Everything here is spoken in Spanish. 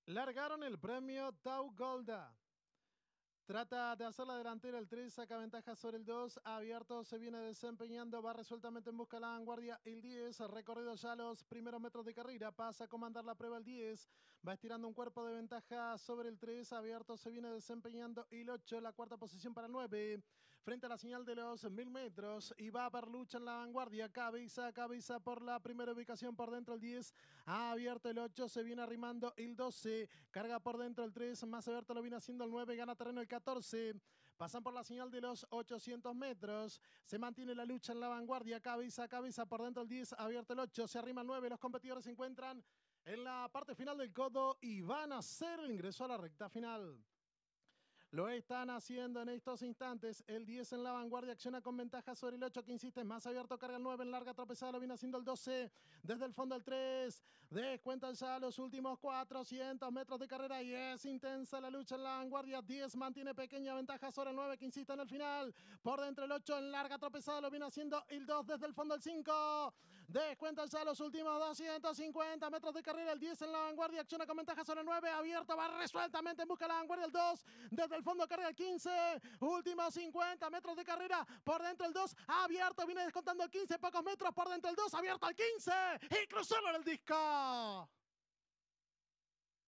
Largaron el premio Tau Golda. Trata de hacer la delantera, el 3 saca ventaja sobre el 2, abierto se viene desempeñando, va resueltamente en busca de la vanguardia el 10, recorrido ya los primeros metros de carrera, pasa a comandar la prueba el 10, va estirando un cuerpo de ventaja sobre el 3, abierto se viene desempeñando el 8, la cuarta posición para el 9, frente a la señal de los 1000 metros y va a haber lucha en la vanguardia, cabeza a cabeza por la primera ubicación por dentro el 10, ha abierto el 8, se viene arrimando el 12, carga por dentro el 3, más abierto lo viene haciendo el 9, gana terreno el 14, pasan por la señal de los 800 metros, se mantiene la lucha en la vanguardia, cabeza a cabeza por dentro el 10, abierto el 8, se arrima el 9, los competidores se encuentran en la parte final del codo y van a hacer el ingreso a la recta final. Lo están haciendo en estos instantes. El 10 en la vanguardia acciona con ventaja sobre el 8 que insiste. Más abierto, carga el 9 en larga tropezada. Lo viene haciendo el 12. Desde el fondo el 3. Descuentan ya los últimos 400 metros de carrera y es intensa la lucha en la vanguardia. 10 mantiene pequeña ventaja sobre el 9 que insiste en el final. Por dentro el 8 en larga tropezada. Lo viene haciendo el 2 desde el fondo el 5. Descuentan ya los últimos 250 metros de carrera. El 10 en la vanguardia acciona con ventaja sobre el 9. Abierto, va resueltamente en busca de la vanguardia el 2. Desde el fondo carga el 15, últimos 50 metros de carrera, por dentro el 2, abierto, viene descontando el 15, pocos metros, por dentro el 2, abierto al 15, y cruzó el disco.